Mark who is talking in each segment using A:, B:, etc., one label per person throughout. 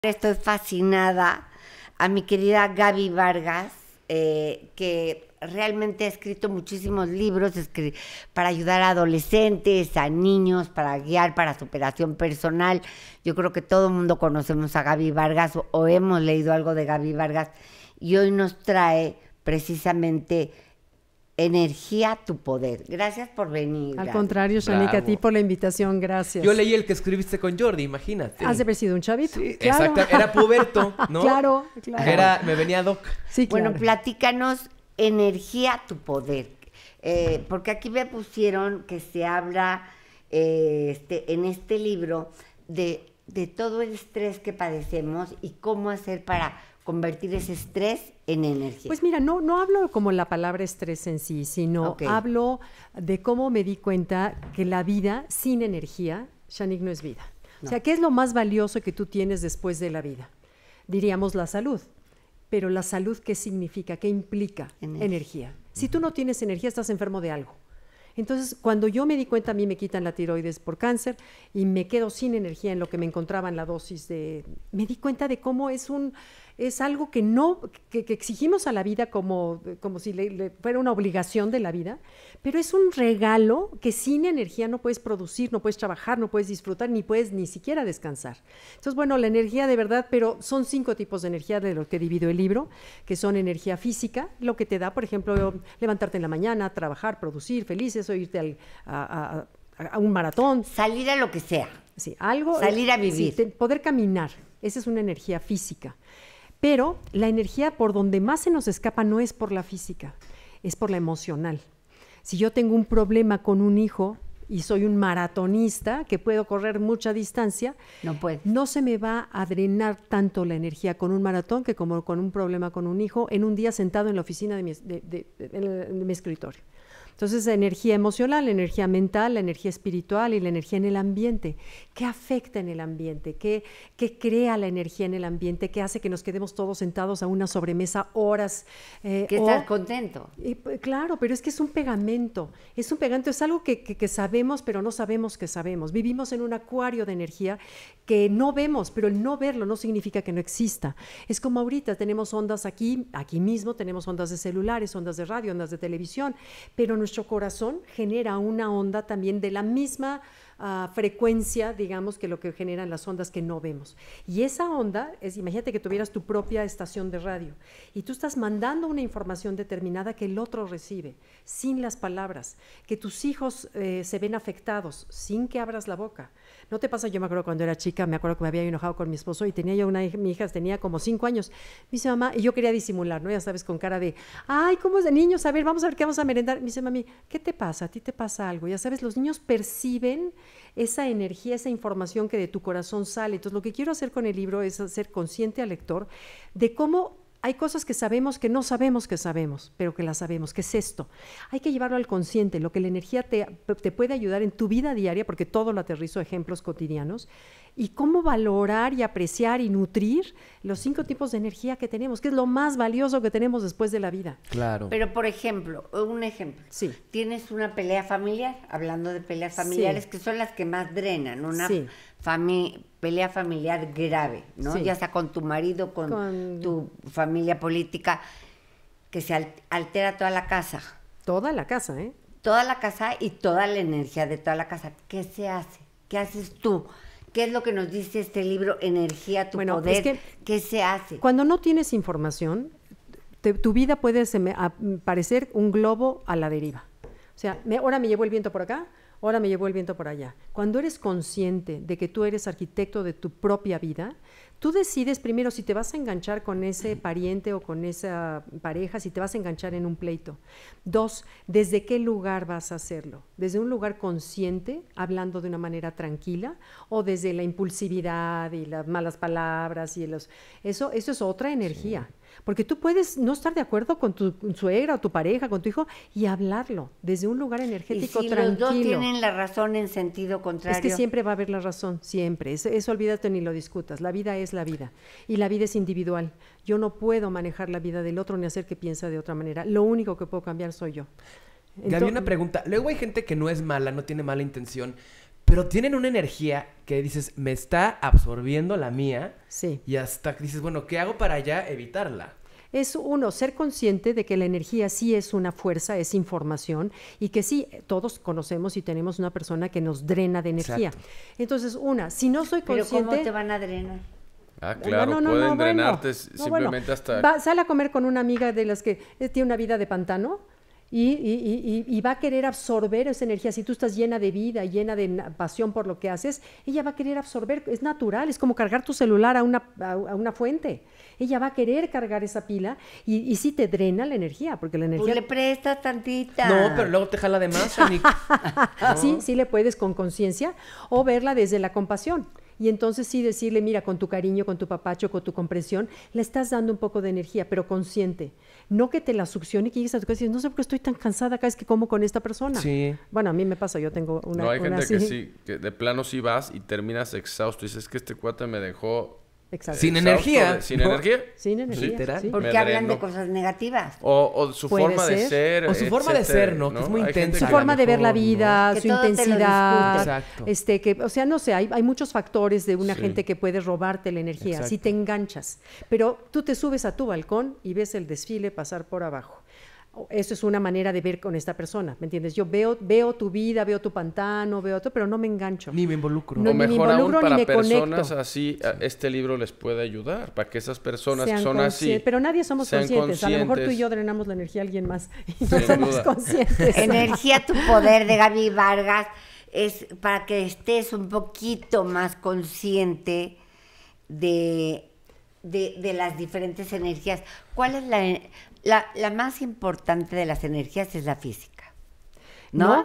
A: Estoy fascinada a mi querida Gaby Vargas, que realmente ha escrito muchísimos libros para ayudar a adolescentes, a niños, para guiar, para superación personal. Yo creo que todo el mundo conocemos a Gaby Vargas o hemos leído algo de Gaby Vargas y hoy nos trae precisamente Energía, tu poder. Gracias por venir.
B: Al contrario, Shanique, a ti por la invitación, gracias.
C: Yo leí el que escribiste con Jordi, imagínate.
B: Has de haber sido un chavito.
C: Sí, claro. Exacto. Era puberto, ¿no?
B: Claro.
C: Me venía doc.
A: Sí, claro. Bueno, platícanos Energía, tu poder. Porque aquí me pusieron que se habla en este libro de todo el estrés que padecemos y cómo hacer para convertir ese estrés en energía.
B: Pues mira, no hablo como la palabra estrés en sí, sino hablo de cómo me di cuenta que la vida sin energía, Shanique, no es vida. No. O sea, ¿qué es lo más valioso que tú tienes después de la vida? Diríamos la salud. Pero la salud, ¿qué significa? ¿Qué implica? Energía. Si tú no tienes energía, estás enfermo de algo. Entonces, cuando yo me di cuenta, a mí me quitan la tiroides por cáncer y me quedo sin energía en lo que me encontraba en la dosis de... Me di cuenta de cómo es algo que exigimos a la vida como si le fuera una obligación de la vida, pero es un regalo que sin energía no puedes producir, no puedes trabajar, no puedes disfrutar, ni puedes ni siquiera descansar. Entonces, bueno, la energía de verdad, pero son 5 tipos de energía de los que divido el libro, que son energía física, lo que te da, por ejemplo, levantarte en la mañana, trabajar, producir, felices, o irte a un maratón.
A: Salir a lo que sea.
B: Sí, algo.
A: Salir a vivir.
B: Sí, poder caminar, esa es una energía física. Pero la energía por donde más se nos escapa no es por la física, es por la emocional. Si yo tengo un problema con un hijo y soy un maratonista que puedo correr mucha distancia, no se me va a drenar tanto la energía con un maratón que como con un problema con un hijo en un día sentado en la oficina de mi escritorio. Entonces, la energía emocional, la energía mental, la energía espiritual y la energía en el ambiente. ¿Qué afecta en el ambiente? ¿Qué crea la energía en el ambiente? ¿Qué hace que nos quedemos todos sentados a una sobremesa horas?
A: Que estás contento.
B: Claro, pero es que es un pegamento. Es algo que sabemos, pero no sabemos que sabemos. Vivimos en un acuario de energía que no vemos, pero el no verlo no significa que no exista. Es como ahorita tenemos ondas aquí mismo, tenemos ondas de celulares, ondas de radio, ondas de televisión, pero nuestro corazón genera una onda también de la misma frecuencia, digamos, que lo que generan las ondas que no vemos. Y esa onda imagínate que tuvieras tu propia estación de radio y tú estás mandando una información determinada que el otro recibe, sin las palabras, que tus hijos se ven afectados, sin que abras la boca. ¿No te pasa? Yo me acuerdo cuando era chica, me acuerdo que me había enojado con mi esposo y tenía yo mi hija tenía como 5 años. Me dice, mamá, y yo quería disimular, ¿no? Ya sabes, con cara de, ay, ¿cómo es de niños? A ver, vamos a ver qué vamos a merendar. Me dice, mami, ¿qué te pasa? ¿A ti te pasa algo? Ya sabes, los niños perciben esa energía, esa información que de tu corazón sale. Entonces, lo que quiero hacer con el libro es hacer consciente al lector de cómo hay cosas que sabemos que no sabemos que sabemos, pero que las sabemos. ¿Qué es esto? Hay que llevarlo al consciente, lo que la energía te puede ayudar en tu vida diaria, porque todo lo aterrizo a ejemplos cotidianos, y cómo valorar y apreciar y nutrir los 5 tipos de energía que tenemos, que es lo más valioso que tenemos después de la vida.
C: Claro.
A: Pero, por ejemplo, un ejemplo.
B: Sí.
A: Tienes una pelea familiar, hablando de peleas familiares, que son las que más drenan, una pelea familiar grave, ¿no? Ya sea con tu marido, con tu familia política, que se altera toda la casa.
B: Toda la casa, ¿eh?
A: Toda la casa y toda la energía de toda la casa. ¿Qué se hace? ¿Qué haces tú? ¿Qué es lo que nos dice este libro, Energía, tu poder? Es ¿qué se hace?
B: Cuando no tienes información, tu vida puede parecer un globo a la deriva. O sea, ahora me llevó el viento por acá, ahora me llevó el viento por allá. Cuando eres consciente de que tú eres arquitecto de tu propia vida, tú decides primero si te vas a enganchar con ese pariente o con esa pareja, si te vas a enganchar en un pleito. 2, ¿desde qué lugar vas a hacerlo? ¿Desde un lugar consciente, hablando de una manera tranquila, o desde la impulsividad y las malas palabras? Eso es otra energía. Porque tú puedes no estar de acuerdo con tu suegra o tu pareja, con tu hijo, y hablarlo desde un lugar energético tranquilo.
A: Los dos tienen la razón en sentido contrario.
B: Es que siempre va a haber la razón, siempre. Eso olvídate ni lo discutas. La vida es la vida. Y la vida es individual. Yo no puedo manejar la vida del otro ni hacer que piense de otra manera. Lo único que puedo cambiar soy yo.
C: Gaby, una pregunta. Luego hay gente que no es mala, no tiene mala intención, pero tienen una energía que dices, me está absorbiendo la mía.
B: Sí.
C: Y hasta dices, bueno, ¿qué hago para ya evitarla?
B: Es uno, ser consciente de que la energía sí es una fuerza, es información, y que sí, todos conocemos y tenemos una persona que nos drena de energía.
C: Exacto.
B: Entonces, si no soy
A: Pero
B: consciente...
A: ¿cómo te van a drenar?
D: Ah, claro, pueden drenarte simplemente hasta...
B: Sale a comer con una amiga de las que tiene una vida de pantano y va a querer absorber esa energía. Si tú estás llena de vida, llena de pasión por lo que haces, ella va a querer absorber, es natural, es como cargar tu celular a una fuente. Ella va a querer cargar esa pila y sí te drena la energía, porque la energía...
A: Pues le prestas tantita.
C: No, pero luego te jala de más, Shani.
B: Sí le puedes con conciencia o verla desde la compasión. Y entonces sí decirle, mira, con tu cariño, con tu papacho, con tu comprensión, le estás dando un poco de energía, pero consciente. No que te la succione y que llegues a tu casa y dices, no sé por qué estoy tan cansada cada vez que como con esta persona.
C: Sí.
B: Bueno, a mí me pasa, yo tengo una...
D: No, hay gente
B: así.
D: que sí, que de plano sí vas y terminas exhausto. Y dices, es que este cuate me dejó...
B: Exacto.
C: Sin
D: exhausto
C: energía.
D: ¿Sin
C: ¿no?
D: energía?
B: Sin energía.
C: Literal.
B: sí.
A: Porque
D: Me
A: hablan
D: drenó.
A: de cosas negativas.
D: O su
B: Puede
D: forma de
B: ser.
D: ser.
C: O su forma de ser, ¿no? Que es muy
D: Hay gente
C: intensa.
B: Su
C: a
D: que-
C: lo
B: forma de ver la
C: mejor,
B: vida,
A: ¿no? Que
B: su
A: todo te lo
B: intensidad.
C: discute.
B: O sea, no sé, hay muchos factores de una
D: Sí.
B: gente que puede robarte la energía,
C: Exacto.
B: si te enganchas. Pero tú te subes a tu balcón y ves el desfile pasar por abajo. Eso es una manera de ver con esta persona, ¿me entiendes? Yo veo tu vida, veo tu pantano, veo todo, pero no me engancho.
C: Ni me involucro.
B: No,
D: O
B: ni me
D: mejor aún,
B: involucro, ni
D: para
B: me
D: personas
B: conecto.
D: así, este libro les puede ayudar. Para que esas personas
B: Sean
D: que son así...
B: conscientes, pero nadie somos
D: sean
B: conscientes. A lo mejor tú y
D: conscientes.
B: yo drenamos la energía a alguien más y no
D: Sin
B: somos
D: duda.
B: conscientes.
A: Energía, tu poder de Gaby Vargas es para que estés un poquito más consciente de las diferentes energías. ¿Cuál es la más importante de las energías? Es la física, ¿no?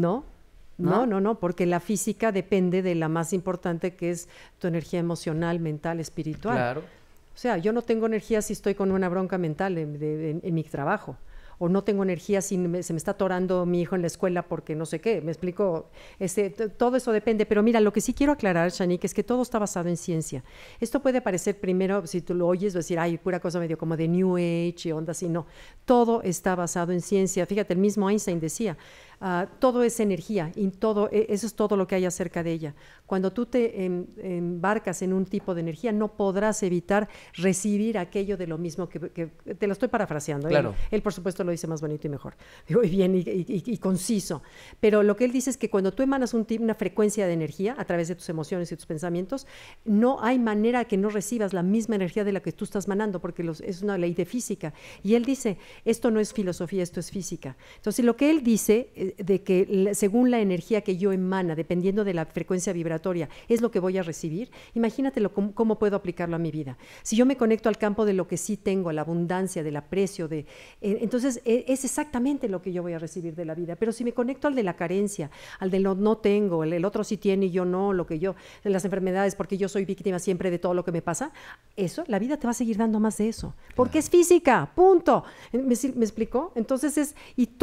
B: No, porque la física depende de la más importante, que es tu energía emocional, mental, espiritual.
C: Claro.
B: O sea, yo no tengo energía si estoy con una bronca mental en mi trabajo. O no tengo energía si se me está atorando mi hijo en la escuela porque no sé qué. Me explico. Todo eso depende. Pero mira, lo que sí quiero aclarar, Shanique, es que todo está basado en ciencia. Esto puede parecer primero, si tú lo oyes, vas a decir, ay, pura cosa medio como de New Age y onda así. No, todo está basado en ciencia. Fíjate, el mismo Einstein decía, todo es energía y eso es todo lo que hay acerca de ella. Cuando tú te embarcas en un tipo de energía, no podrás evitar recibir aquello de lo mismo que te lo estoy parafraseando.
C: Claro.
B: Él, por supuesto, lo dice más bonito y mejor, digo, y bien y conciso. Pero lo que él dice es que cuando tú emanas una frecuencia de energía a través de tus emociones y tus pensamientos, no hay manera que no recibas la misma energía de la que tú estás manando, porque es una ley de física. Y él dice, esto no es filosofía, esto es física. Entonces, lo que él dice de que según la energía que yo emana, dependiendo de la frecuencia vibratoria, es lo que voy a recibir, imagínatelo cómo puedo aplicarlo a mi vida. Si yo me conecto al campo de lo que sí tengo, a la abundancia, del aprecio, entonces es exactamente lo que yo voy a recibir de la vida. Pero si me conecto al de la carencia, al de lo no tengo, el otro sí tiene y yo no, de las enfermedades, porque yo soy víctima siempre de todo lo que me pasa, la vida te va a seguir dando más de eso, porque es física, punto. ¿Me explicó? Entonces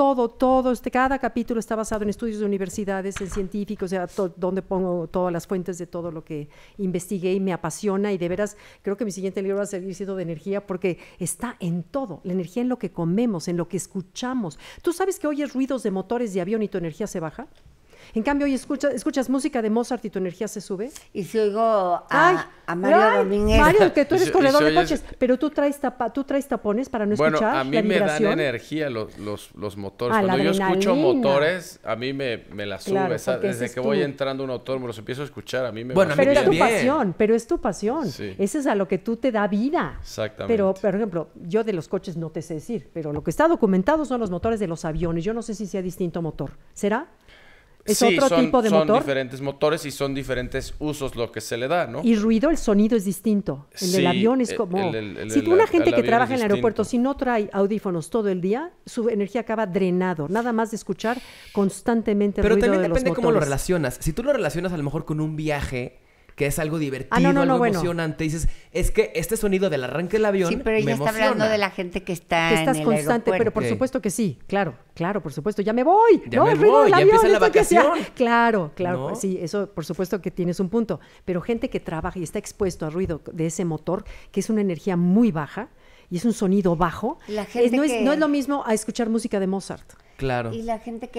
B: cada capítulo está basado en estudios de universidades, en científicos, o sea, donde pongo todas las fuentes de todo lo que investigué y me apasiona, y de veras creo que mi siguiente libro va a seguir siendo de energía, porque está en todo, la energía en lo que comemos, en lo que escuchamos. ¿Tú sabes que oyes ruidos de motores de avión y tu energía se baja? En cambio, hoy escuchas música de Mozart y tu energía se sube.
A: Y si oigo a Mario Domínguez.
B: Mario, que tú eres
D: Y si
B: corredor de
D: oyes-
B: coches, pero tú traes tapones para no
D: Bueno,
B: escuchar
D: a mí
B: la
D: me dan
B: vibración.
D: energía los motores.
B: Ah, la
D: Cuando yo escucho
B: adrenalina.
D: motores, a mí me la sube.
B: Claro,
D: ¿sabes?
B: porque ese
D: Desde
B: es
D: que
B: tu-
D: voy entrando a un autor, me los empiezo a escuchar, a mí me
C: Bueno,
D: va
C: a mí
B: Pero es tu
C: también.
B: pasión, pero es tu pasión.
D: Sí.
B: Ese es a lo que tú te da vida.
D: Exactamente.
B: Pero, por ejemplo, yo de los coches no te sé decir, pero lo que está documentado son los motores de los aviones. Yo no sé si sea distinto motor. ¿Será? ¿Es
D: Sí,
B: otro tipo de
D: son
B: motor?
D: diferentes motores y son diferentes usos lo que se le da, ¿no?
B: Y ruido, el sonido es distinto. El del
D: Sí,
B: avión es
D: el-
B: como...
D: el
B: si
D: del
B: tú, una gente
D: el
B: que
D: avión
B: trabaja
D: es
B: en el aeropuerto,
D: distinto.
B: si no trae audífonos todo el día, su energía acaba drenado. Nada más de escuchar constantemente el
C: Pero
B: ruido
C: también
B: de los
C: depende cómo lo
B: motores.
C: relacionas. Si tú lo relacionas a lo mejor con un viaje, que es algo divertido,
B: no,
C: algo
B: bueno.
C: emocionante, dices, es que este sonido del arranque del avión
A: Sí, pero ella
C: me
A: está
C: emociona.
A: hablando de la gente que está
B: Que estás
A: en el
B: constante, pero por
C: Ok.
B: supuesto que sí, claro, por supuesto, ya me voy,
C: Ya
B: no,
C: me
B: el ruido
C: voy,
B: del
C: ya
B: avión,
C: empieza la
B: esto que sea.
C: vacación.
B: Claro,
C: ¿No?
B: pues sí, eso por supuesto que tienes un punto, pero gente que trabaja y está expuesto al ruido de ese motor, que es una energía muy baja y es un sonido bajo,
A: La gente
B: no
A: que-
B: es lo mismo a escuchar música de Mozart.
C: Claro.
A: Y la gente que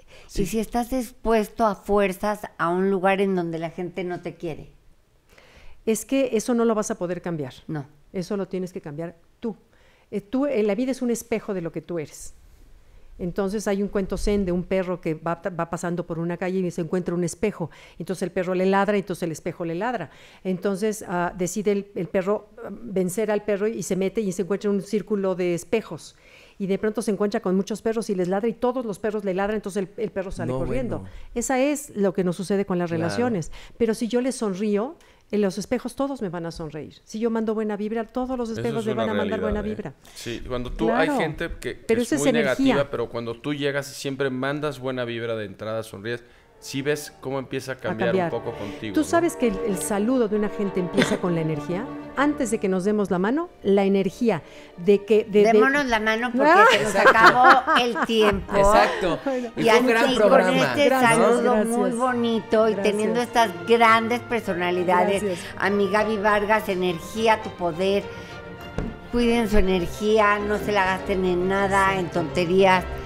B: Sí.
A: Y si estás expuesto a fuerzas a un lugar en donde la gente no te quiere.
B: Es que eso no lo vas a poder cambiar.
A: No.
B: Eso lo tienes que cambiar tú. La vida es un espejo de lo que tú eres. Entonces hay un cuento zen de un perro que va pasando por una calle y se encuentra un espejo. Entonces el perro le ladra, entonces el espejo le ladra. Entonces decide el perro vencer al perro y se mete y se encuentra en un círculo de espejos. Y de pronto se encuentra con muchos perros y les ladra y todos los perros le ladran, entonces el perro sale corriendo.
C: Bueno.
B: Esa es lo que nos sucede con las
C: Claro.
B: relaciones. Pero si yo les sonrío, en los espejos todos me van a sonreír. Si yo mando buena vibra, todos los
D: Eso
B: espejos
D: es
B: me
D: una
B: van a mandar
D: realidad,
B: buena vibra.
D: Sí, cuando tú,
B: Claro.
D: hay gente que
B: Pero
D: es
B: esa es
D: muy
B: energía.
D: negativa, pero cuando tú llegas y siempre mandas buena vibra de entrada, sonríes, sí ves cómo empieza a cambiar un poco contigo.
B: Tú
D: ¿no?
B: sabes que el saludo de una gente empieza con la energía. Antes de que nos demos la mano, la energía de que...
A: Démonos la mano porque se nos acabó el tiempo.
C: Exacto.
A: Y
C: Y fue un gran
A: así,
C: programa.
A: con este
B: Gracias,
A: saludo
B: gracias.
A: muy bonito y
B: Gracias.
A: teniendo estas grandes personalidades,
B: Gracias.
A: a mi Gaby Vargas, energía, tu poder, cuiden su energía, no se la gasten en nada, en tonterías,